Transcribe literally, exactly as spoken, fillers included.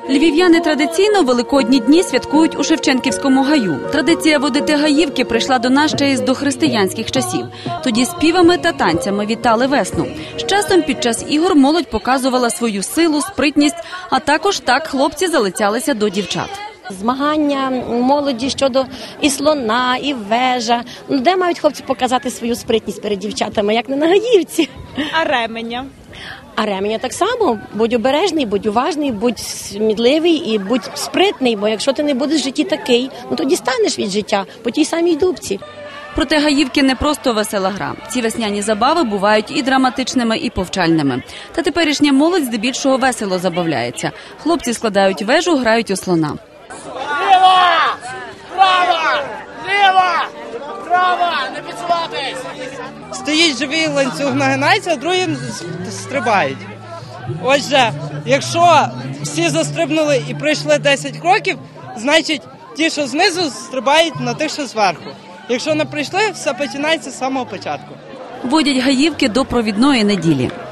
Львів'яни традиційно Великодні дні святкують у Шевченківському гаю. Традиція водити гаївки прийшла до нас ще із дохристиянських часів. Тоді співами та танцями вітали весну. З часом під час ігор молодь показувала свою силу, спритність, а також так хлопці залицялися до дівчат. Змагання молоді щодо і слона, і вежа. Ну, де мають хлопці показати свою спритність перед дівчатами, як не на гаївці? А ременя? А ременя так само. Будь обережний, будь уважний, будь сміливий і будь спритний, бо якщо ти не будеш в житті такий, ну тоді станеш від життя по тій самій дубці. Проте гаївки не просто весела гра. Ці весняні забави бувають і драматичними, і повчальними. Та теперішня молодь здебільшого весело забавляється. Хлопці складають вежу, грають у слона. Ліва! Права! Ліва! Права! Не підсуватись! Стоїть живий ланцюг, нагинається, а другі стрибають. Отже, якщо всі застрибнули і пройшли десять кроків, значить ті, що знизу, стрибають на тих, що зверху. Якщо не прийшли, все починається з самого початку. Водять гаївки до провідної неділі.